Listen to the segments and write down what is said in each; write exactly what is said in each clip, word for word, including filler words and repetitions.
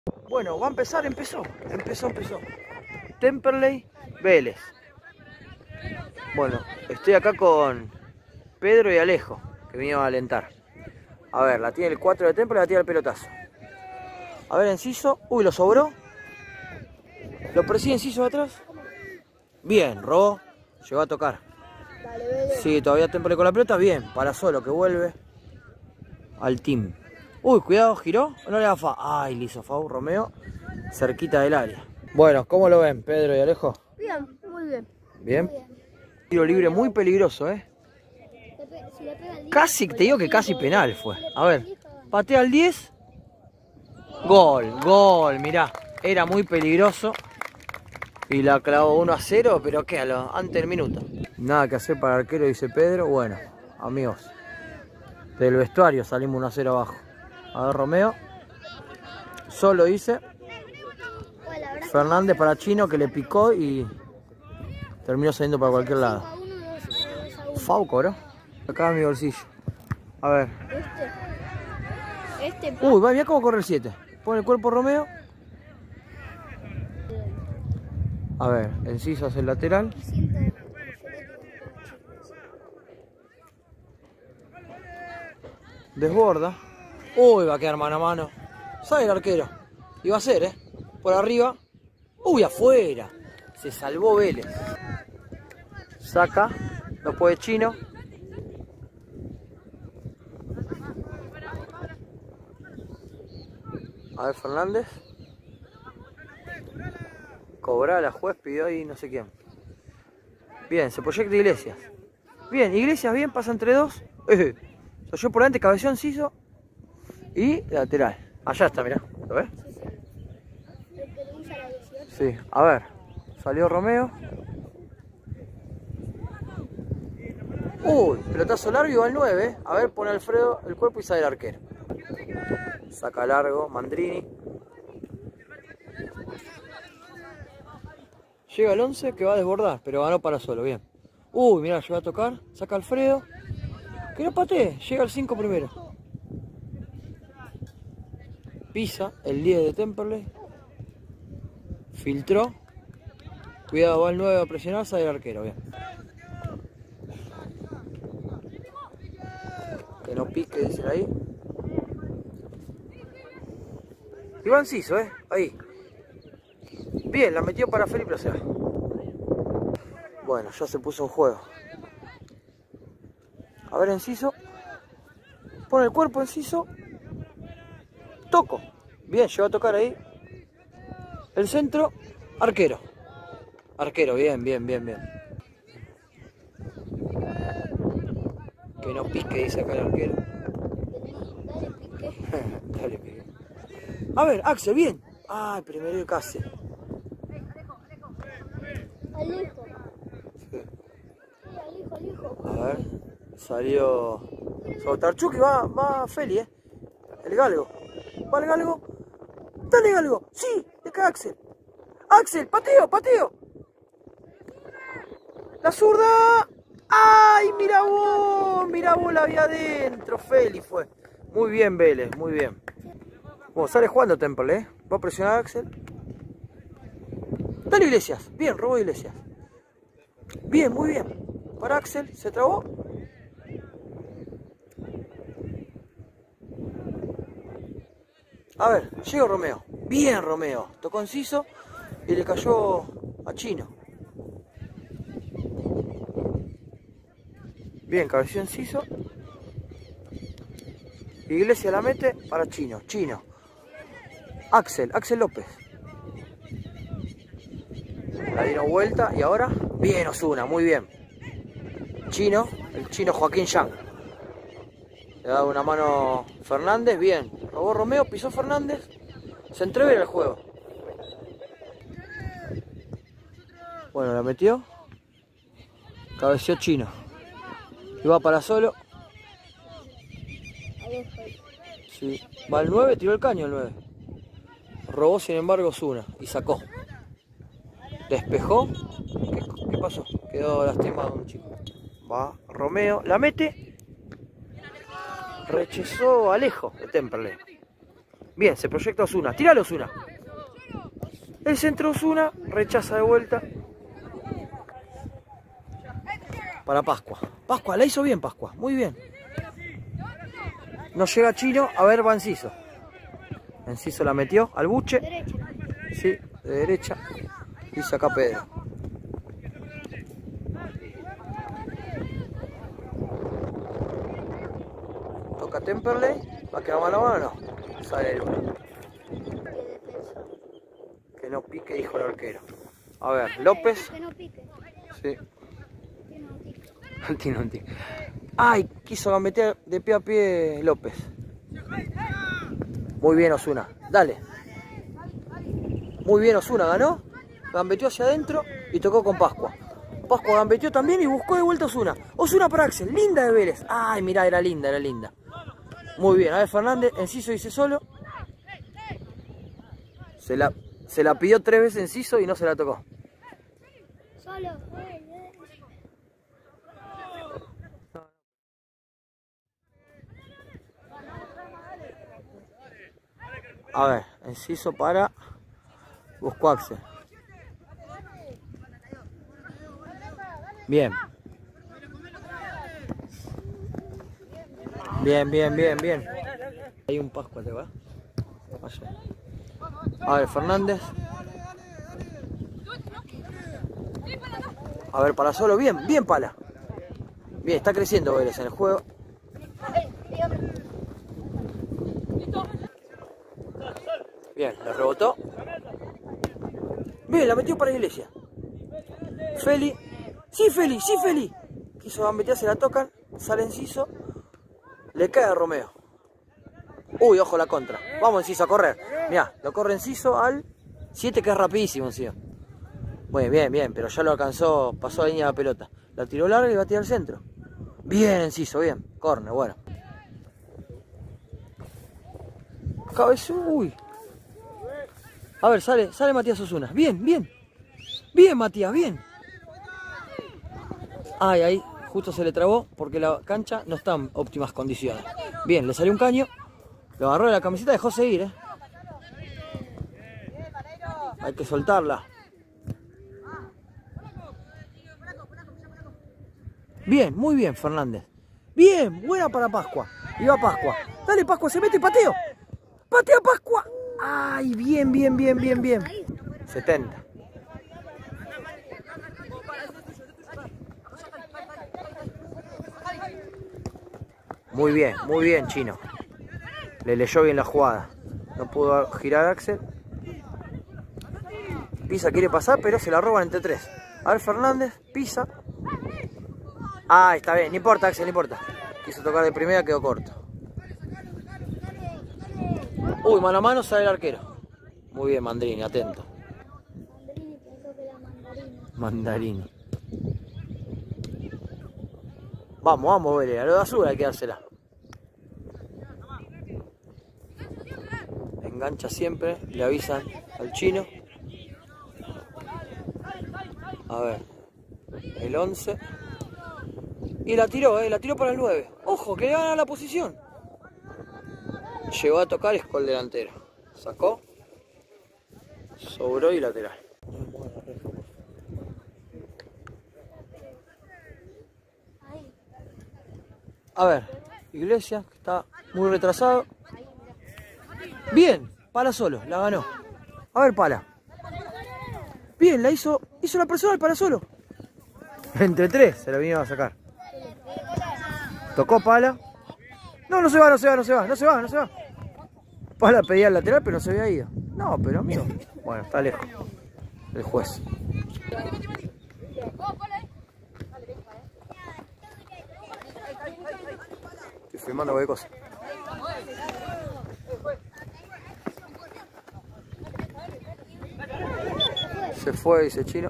Bueno, va a empezar, empezó. Empezó, empezó. Temperley, Vélez. Bueno, estoy acá con Pedro y Alejo, que vinieron a alentar. A ver, la tiene el cuatro de Temperley, la tira el pelotazo. A ver, Enciso. Uy, lo sobró. Lo persigue Enciso de atrás. Bien, robó. Llegó a tocar. Sí, todavía Temperley con la pelota. Bien, para solo que vuelve al team. Uy, cuidado, giró. No le da fa. Ay, le hizo Fau Romeo. Cerquita del área. Bueno, ¿cómo lo ven, Pedro y Alejo? Bien, muy bien. Bien. Tiro libre muy peligroso, ¿eh? Casi, te digo que casi penal fue. A ver, patea al diez. Gol, gol, mirá. Era muy peligroso. Y la clavó uno a cero, pero ¿qué? A lo, antes del minuto. Nada que hacer para el arquero, dice Pedro. Bueno, amigos, del vestuario salimos uno a cero abajo. A ver, Romeo. Solo dice Fernández para Chino, que le picó y terminó saliendo para cualquier lado. Fauco, ¿no? Acá en mi bolsillo. A ver. Este. Este. Uy, va, mira cómo corre el siete. Pone el cuerpo Romeo. A ver, Enciso hace el lateral. Desborda. Uy, va a quedar mano a mano. Sale el arquero. Y va a ser, ¿eh? Por arriba. Uy, afuera. Se salvó Vélez. Saca. No puede Chino. A ver, Fernández. Cobrar la juez, pidió ahí no sé quién. Bien, se proyecta Iglesias. Bien, Iglesias bien, pasa entre dos. Eh, yo por delante, cabeció Enciso. Y lateral. Allá está, mirá. ¿Lo ves? Sí, a ver. Salió Romeo. Uy, pelotazo largo y va al nueve. A ver, pone Alfredo el cuerpo y sale el arquero. Saca largo, Mandrini. Llega el once que va a desbordar, pero ganó para solo, bien. Uy, mirá, llega a tocar, saca Alfredo. Que no patee, llega el cinco primero. Pisa el diez de Temperley. Filtró. Cuidado, va el nueve a presionar, sale el arquero, bien. Que no pique, dicen ahí. Iván Ciso, eh, ahí. Bien, la metió para Felipe Ocea. Bueno, ya se puso en juego. A ver, Enciso. Pone el cuerpo Enciso. Toco. Bien, llegó a tocar ahí. El centro. Arquero. Arquero, bien, bien, bien, bien. Que no pique, dice acá el arquero. Dale, pique. Dale, pique. A ver, Axel, bien. Ay, primero el casi. Alejo. Sí. Alejo, Alejo. A ver, salió Sotarchuk y va, va Feli, eh. El galgo. Va el galgo. Dale, galgo. Sí, de acá Axel. Axel, pateo, pateo. La zurda. ¡Ay, mira vos! Mira vos, la había adentro. Feli fue. Muy bien, Vélez, muy bien. Bueno, sale jugando Temple, ¿eh? Va a presionar a Axel. Dale, Iglesias. Bien, robó Iglesias. Bien, muy bien. Para Axel, se trabó. A ver, llega Romeo. Bien, Romeo. Tocó Enciso y le cayó a Chino. Bien, cabeció Enciso. Iglesias la mete para Chino. Chino. Axel, Axel López. La dieron vuelta y ahora, bien Osuna, muy bien. Chino, el chino Joaquín Yang. Le da una mano Fernández, bien. Robó Romeo, pisó Fernández. Se entrevera el juego. Bueno, la metió. Cabeció Chino. Y va para solo. Sí. Va al nueve, tiró el caño el nueve. Robó sin embargo Osuna y sacó. Despejó. ¿Qué, qué pasó? Quedó lastimado un chico. Va Romeo, la mete. Rechazó Alejo de Temperley. Bien, se proyecta Osuna. Tíralo, Osuna. El centro Osuna, rechaza de vuelta. Para Pascua. Pascua, la hizo bien Pascua, muy bien. No llega Chino, a ver va Enciso. Enciso la metió al buche. Derecha. Sí, de derecha. Y saca Pedro. Toca Temperley. ¿Va a quedar mano a mano o no? Sale el uno. Que no pique, dijo el arquero. A ver, López. Que no pique. Sí. Que no pique. Tiene un tic. Ay, quiso gambetear de pie a pie López. Muy bien Osuna, dale. Muy bien Osuna, ganó. Gambeteó hacia adentro y tocó con Pascua. Pascua gambeteó también y buscó de vuelta Osuna. Osuna para Axel, linda de Vélez. Ay, mirá, era linda, era linda. Muy bien, a ver Fernández, Enciso dice solo. Se la, se la pidió tres veces Enciso y no se la tocó. Solo. A ver, Enciso para... Buscó Axel. Bien. Bien, bien, bien, bien. Hay un Pascua, ¿te va? Vaya. A ver, Fernández. A ver, Pala solo. Bien, bien Pala. Bien, está creciendo Vélez en el juego. Bien, le rebotó. Bien, la metió para Iglesia. Feli. Sí, Feli, sí, Feli. Quiso gambetear, se la tocan. Sale Enciso. Le cae a Romeo. Uy, ojo la contra. Vamos Enciso a correr. Mirá, lo corre Enciso al siete, que es rapidísimo Enciso. Muy bien, bien, pero ya lo alcanzó, pasó la línea de la pelota. La tiró larga y va a tirar al centro. Bien Enciso, bien. Corner, bueno. Cabezú, uy. A ver, sale, sale Matías Osuna. Bien, bien. Bien, Matías, bien. Ay, ahí justo se le trabó porque la cancha no está en óptimas condiciones. Bien, le salió un caño. Lo agarró de la camiseta y dejó seguir, ¿eh? Hay que soltarla. Bien, muy bien, Fernández. Bien, buena para Pascua. Y va Pascua. Dale, Pascua, se mete, pateo. Patea Pascua. Ay, bien, bien, bien, bien, bien. setenta. Muy bien, muy bien, Chino. Le leyó bien la jugada. No pudo girar Axel. Pisa quiere pasar, pero se la roban entre tres. A ver, Fernández, Pisa. Ah, está bien, no importa, Axel, no importa. Quiso tocar de primera, quedó corto. Uy, mano a mano sale el arquero. Muy bien, Mandarini, atento. Mandarini pensó que era mandarina. Mandarini. Vamos, vamos, Vélez, a lo de azul hay que dársela. Engancha siempre, le avisan al Chino. A ver, el once. Y la tiró, eh, la tiró para el nueve. Ojo, que le van a la posición. Llegó a tocar Escol delantero. Sacó. Sobró y lateral. A ver, Iglesias, que está muy retrasado. Bien, Pala solo, la ganó. A ver, Pala. Bien, la hizo, hizo la persona, Pala solo. Entre tres se la vino a sacar. Tocó Pala. No, no se va, no se va, no se va, no se va, no se va. Pala pedía el lateral, pero no se había ido. No, pero amigo. Bueno, está lejos. El juez. Estoy filmando cualquier cosa. Se fue, dice Chino.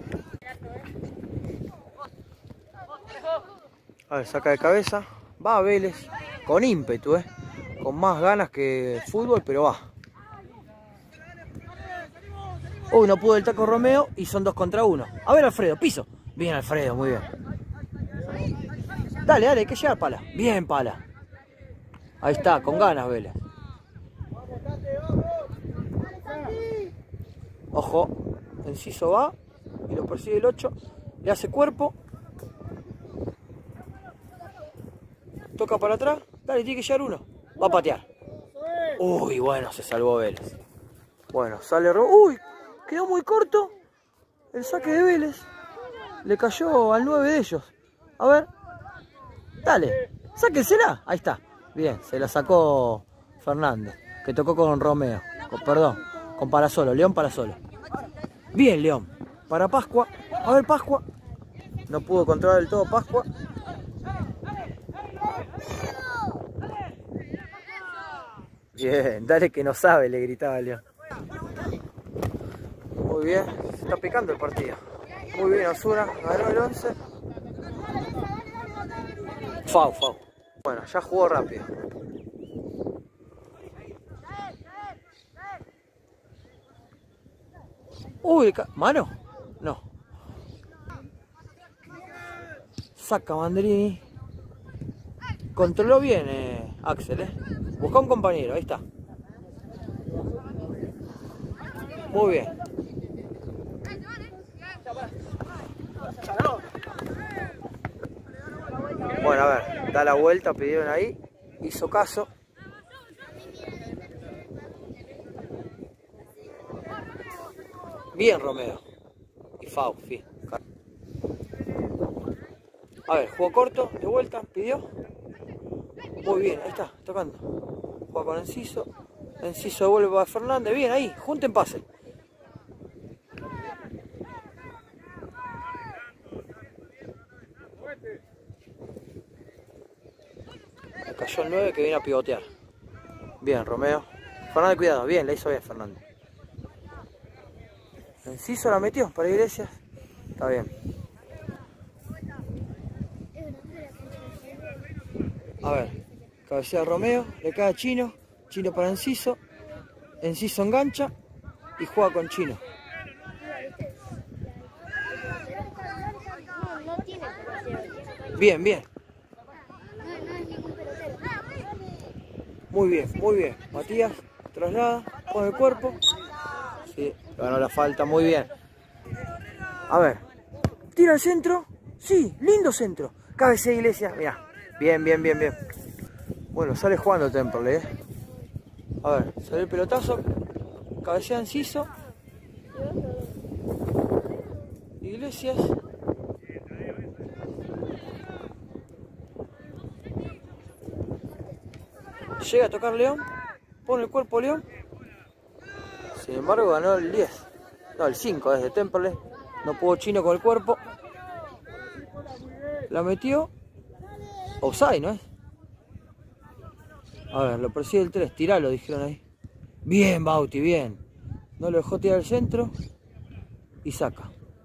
A ver, saca de cabeza. Va a Vélez. Con ímpetu, eh. Con más ganas que fútbol, pero va. Uy, no pudo el taco Romeo y son dos contra uno. A ver, Alfredo, piso. Bien, Alfredo, muy bien. Dale, dale, hay que llegar, Pala. Bien, Pala. Ahí está, con ganas, Vélez. Ojo, Enciso va y lo persigue el ocho. Le hace cuerpo. Toca para atrás. Dale, tiene que llegar uno. Va a patear. Uy, bueno, se salvó Vélez. Bueno, sale... Uy, quedó muy corto el saque de Vélez. Le cayó al nueve de ellos. A ver. Dale, sáquensela. Ahí está. Bien, se la sacó Fernández, que tocó con Romeo. Con, perdón, con Parasolo. León Parasolo. Bien, León. Para Pascua. A ver, Pascua. No pudo controlar del todo Pascua. Bien, dale que no sabe, le gritaba León. Muy bien, se está picando el partido. Muy bien, Osuna, ganó el once. Fau, fau. Bueno, ya jugó rápido. Uy, ¿mano? No. Saca Banderini. Controló bien eh, Axel, eh. Buscó un compañero, ahí está. Muy bien. Bueno, a ver, da la vuelta, pidieron ahí. Hizo caso. Bien, Romeo. Y Fau, fin. A ver, jugó corto, de vuelta, pidió. Muy bien, ahí está, tocando. Juega con Enciso. Enciso devuelve a Fernández. Bien, ahí, junten pase. Cayó el nueve que viene a pivotear. Bien, Romeo. Fernández, cuidado, bien, la hizo bien Fernández. Enciso la metió para Iglesias. Está bien. A ver, cabecea Romeo, le cae a Chino. Chino para Enciso. Enciso engancha y juega con Chino. Bien, bien. Muy bien, muy bien. Matías traslada, pone el cuerpo. Sí, ganó la falta, muy bien. A ver, tira el centro. Sí, lindo centro. Cabecea Iglesias, mirá. Bien, bien, bien, bien. Bueno, sale jugando Temperley, ¿eh? A ver, sale el pelotazo. Cabecea Enciso. Iglesias. Llega a tocar León. Pone el cuerpo León. Sin embargo ganó el diez. No, el cinco desde Temperley. No pudo Chino con el cuerpo. La metió. Offside, ¿no es? A ver, lo persigue el tres. Tiralo, dijeron ahí. Bien, Bauti, bien. No lo dejó tirar al centro. Y saca.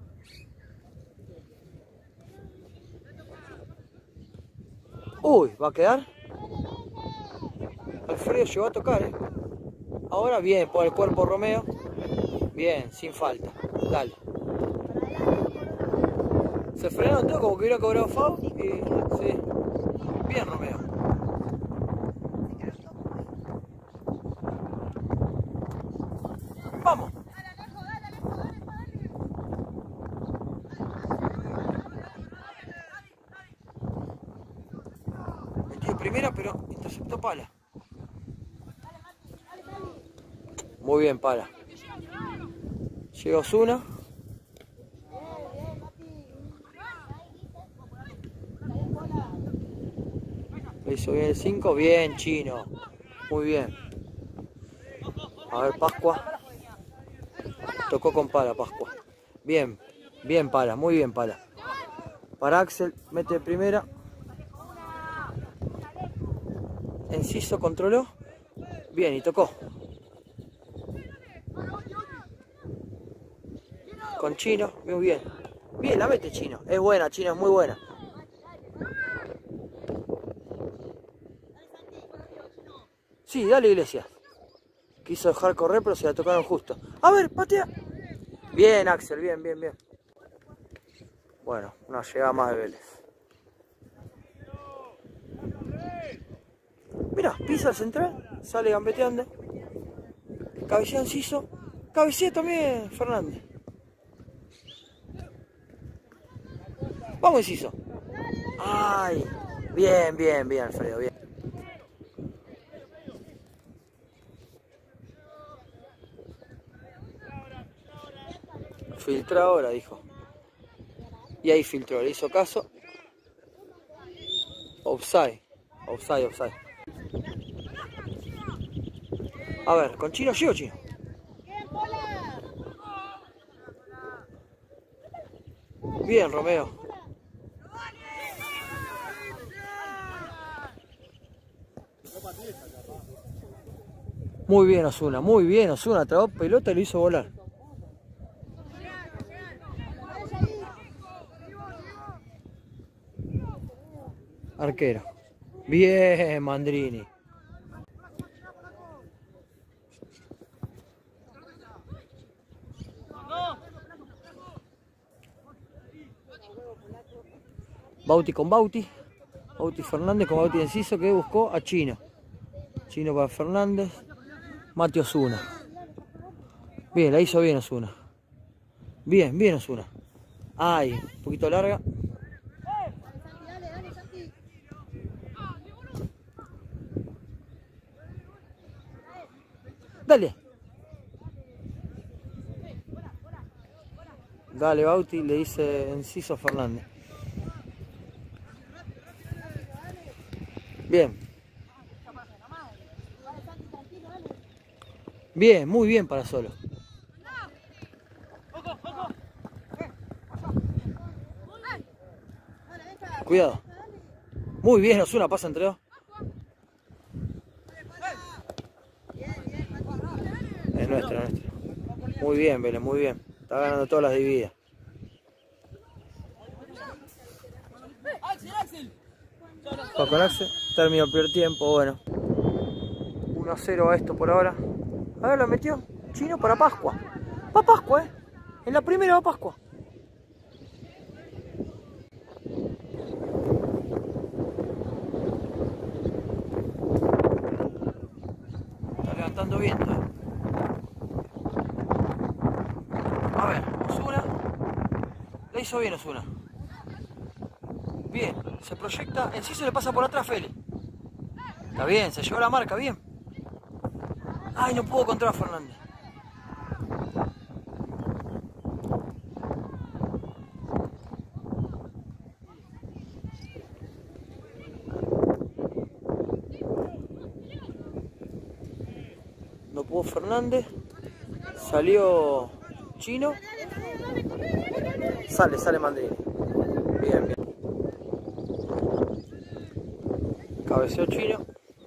Uy, ¿va a quedar? Alfredo llegó a tocar, ¿eh? Ahora bien, por el cuerpo Romeo. Bien, sin falta. Dale. Se frenaron todo como que hubiera cobrado foul. Y sí. Bien, Romeo. Vamos. Metió primera, pero interceptó Pala. Muy bien, Pala. Llega Osuna. Le hizo bien el cinco. Bien, Chino. Muy bien. A ver, Pascua. Tocó con Pala, Pascua. Bien, bien Pala, muy bien Pala. Para Axel, mete primera. Enciso controló. Bien, y tocó. Con Chino, muy bien. Bien, la mete Chino. Es buena, Chino, es muy buena. Sí, dale Iglesias. Quiso dejar correr, pero se la tocaron justo. A ver, patea. Bien, Axel, bien, bien, bien. Bueno, una llegada más de Vélez. Mirá, pisa el central, sale gambeteando. Cabecea Enciso. Cabecea también, Fernández. Vamos, Enciso. Ay, bien, bien, bien, Alfredo, bien. Filtra ahora, dijo. Y ahí filtró, le hizo caso. Offside, offside, offside. A ver, ¿con Chino sí o Chino? Bien, Romeo. Muy bien, Osuna, muy bien, Osuna. Trabó pelota y lo hizo volar. Arquero. Bien, Mandrini. Bauti con Bauti. Bauti Fernández con Bauti Enciso, que buscó a Chino. Chino para Fernández. Mate Osuna. Bien, la hizo bien Osuna. Bien, bien Osuna. Ay, un poquito larga. Dale. Dale, Bauti, le dice Enciso Fernández. Bien. Bien, muy bien para Solo. Cuidado. Muy bien, Osuna, pasa entre dos. Es nuestro, es nuestro. Muy bien, Vélez, muy bien. Está ganando todas las divididas. Va con Axel. Terminó el primer tiempo, bueno. uno a cero a esto por ahora. A ver, lo metió Chino para Pascua. Va Pascua, eh. En la primera va Pascua. Está levantando viento. A ver, Osuna. Le hizo bien Osuna. Bien, se proyecta. Enciso le pasa por atrás Feli. Está bien, se llevó la marca, bien. Ay, no pudo contra Fernández. No pudo Fernández. Salió Chino. Sale, sale Mandrini. Bien, bien. Cabeceó Chino.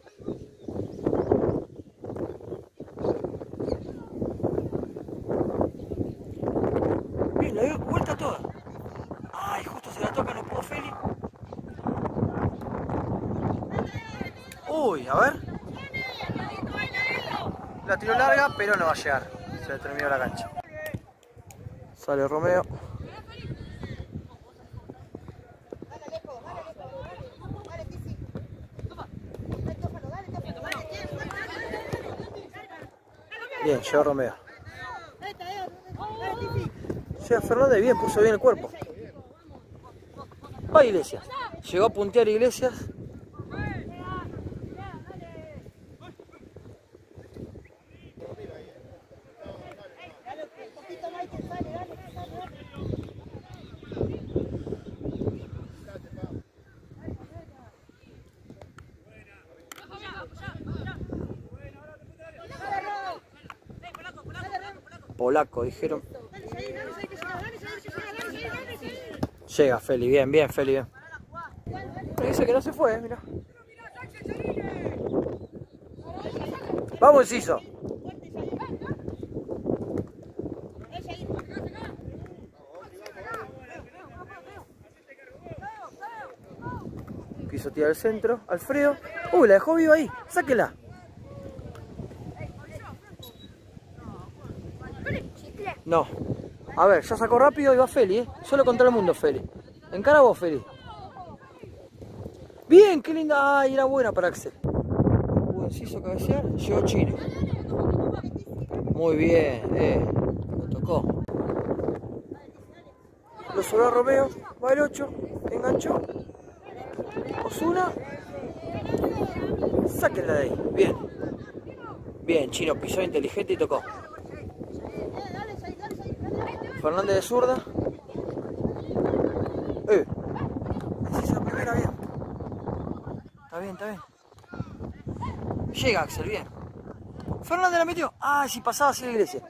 Bien, la dio vuelta toda. Ay, justo se la toca, no pudo Feli. Uy, a ver. La tiró larga, pero no va a llegar. Se le terminó la cancha. Sale Romeo. Bien, llegó Romeo. Llega Fernández, bien, puso bien el cuerpo. Va Iglesias. Llegó a puntear Iglesias. Polaco, dijeron. Llega Feli, bien, bien, Feli, bien. Me dice que no se fue, mira. Vamos, Enciso. Quiso tirar al centro, Alfredo. Uy, la dejó viva ahí, sáquela. No. A ver, ya sacó rápido y va Feli, ¿eh? Solo contra el mundo, Feli. Encara vos, Feli. Bien, qué linda. Ay, era buena para Axel. Pudo Enciso cabecear. Llegó Chino. Muy bien, eh. Lo tocó. Lo sobró Romeo. Va el ocho. Enganchó. Osuna. Sáquenla de ahí. Bien. Bien, Chino pisó inteligente y tocó. Fernández de zurda. Eh. Esa es la primera, bien. Está bien, está bien. Llega Axel, bien. Fernández la metió. Ah, si pasaba así la iglesia.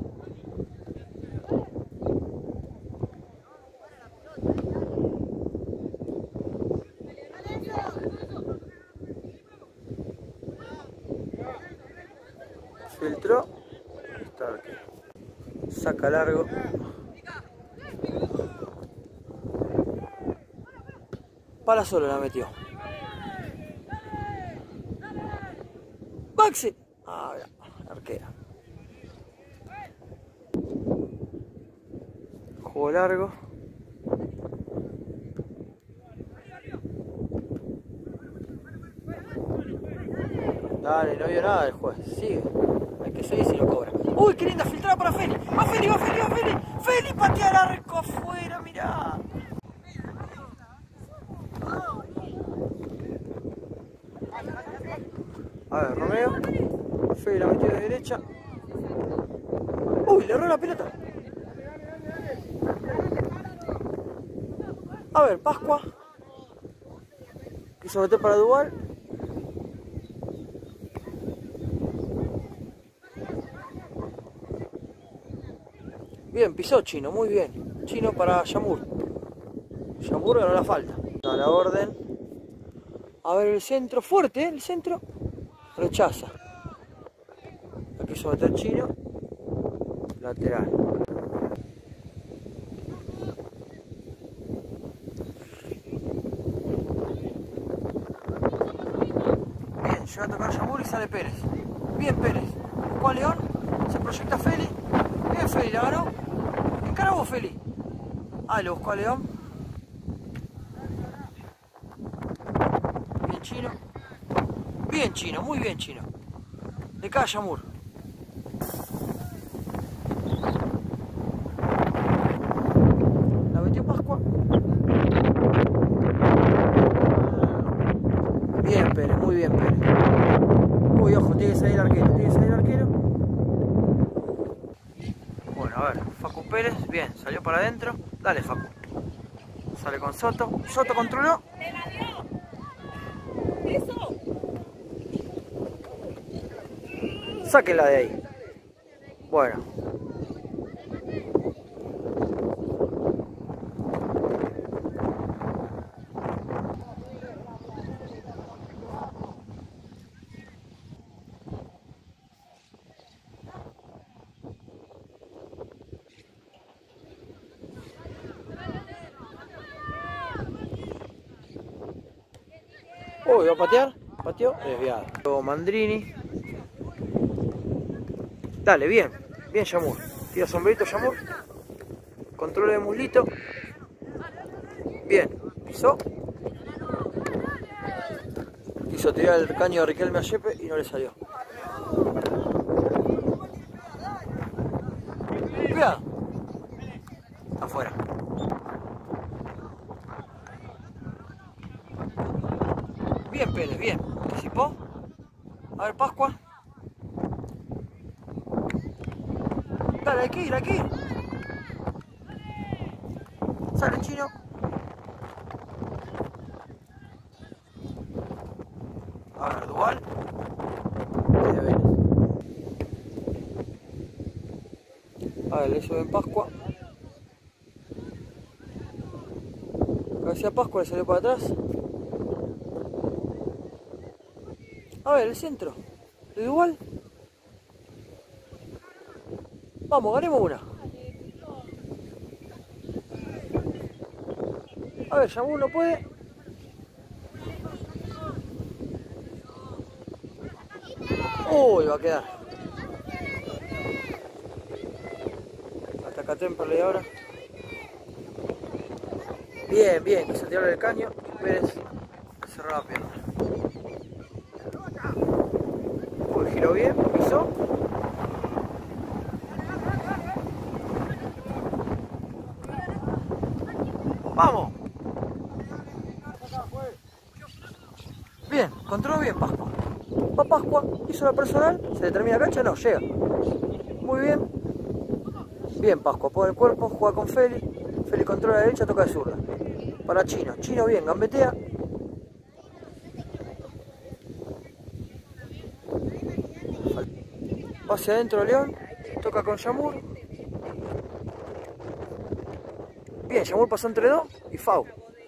Filtró. Está arquero. Saca largo. Para solo la metió. Baxi. Ah, arquera. Juego largo. Dale, no vio nada el juez. Sigue. Hay que seguir si lo cobra. Uy, qué linda filtrada para Feli. Va Feli, va Feli, va Feli. Feli patea el arco afuera, mirá. A ver, Romeo. Feli la metió de derecha. Uy, le erró la pelota. A ver, Pascua. Quiso meter para Duval. Bien, pisó Chino, muy bien. Chino para Yamur. Yamur ganó la falta. A la orden. A ver el centro, fuerte, ¿eh? El centro. Rechaza. La quiso meter Chino. Lateral. Bien, llega a tocar Yamur y sale Pérez. Bien Pérez. Buscó a León. Se proyecta Feli. Bien Feli, la ganó. Encarabó Feli. Ah, lo buscó a León. Bien Chino. Bien Chino, muy bien Chino. Le cae a Yamur. La metió Pascua. Bien Pérez, muy bien Pérez. Uy, ojo, tiene que salir el arquero, tiene que salir el arquero. Bueno, a ver, Facu Pérez, bien, salió para adentro. Dale Facu. Sale con Soto. Soto controló. Sáquenla de ahí. Bueno. Uy, va a patear. Pateó, desviado. Luego Mandrini. Dale, bien. Bien Yamur. Tira sombrerito Yamur. Control de muslito. Bien. Pisó. Quiso tirar el caño de Riquelme a Yepe y no le salió. Cuidado. Afuera. Bien Pérez, bien. Anticipó. A ver, Pascua. Dale, hay que ir, hay que ir. Sale Chino. A ver, Duval. A ver, le hizo bien Pascua. Cabecea Pascua, le salió para atrás. A ver, el centro. ¿De Duval? Vamos, ganemos una. A ver, Yamur no puede. Uy, va a quedar. Ataca Temperley ahora. Bien, bien, que se tiró el caño. Pérez cerró la pierna. Uy, giró bien, pisó. ¡Vamos! Bien, controló bien Pascua. Va Pascua, hizo la personal, se determina cancha, no, llega. Muy bien. Bien Pascua, pone el cuerpo, juega con Feli. Feli controla la derecha, toca de zurda. Para Chino, Chino bien, gambetea. Va hacia adentro León, toca con Yamur. Bien, Yamur pasó entre dos y Fau.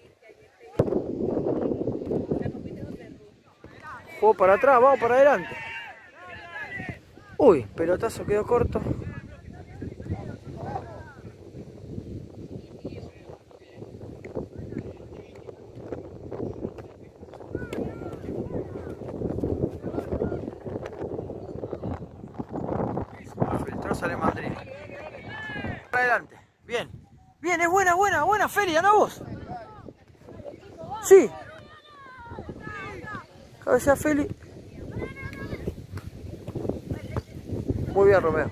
Juego para atrás, vamos para adelante. Uy, pelotazo quedó corto. Filtró, sale Madrid. Para adelante, bien. Bien, es buena, buena, buena, Feli, ¿no vos? Sí. Cabecea Feli. Muy bien, Romeo.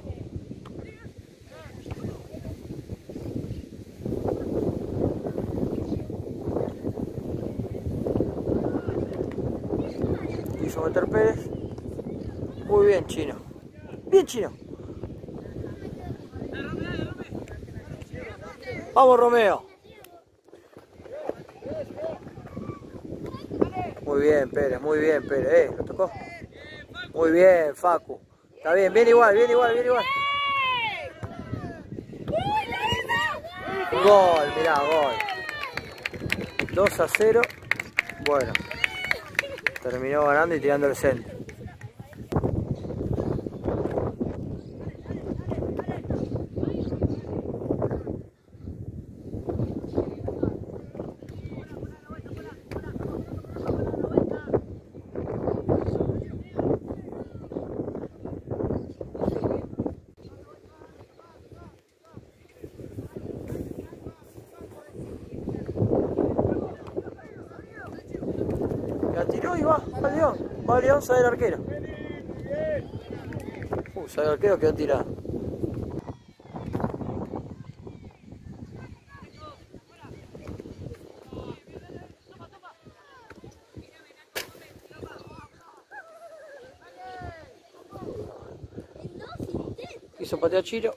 Quiso meter Pérez. Muy bien, Chino. Bien, Chino. Vamos, Romeo. Muy bien, Pérez, muy bien, Pérez. Eh, lo tocó. Muy bien, Facu. Está bien, bien igual, bien igual, bien igual. Gol, mirá, gol. dos a cero. Bueno. Terminó ganando y tirando el centro. La tiró y va, va León, va León, sale el arquero. Uh, sale el arquero, quedó tirado. Hizo patear Chiro.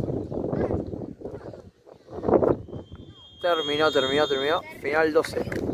Terminó, terminó, terminó. Final dos cero.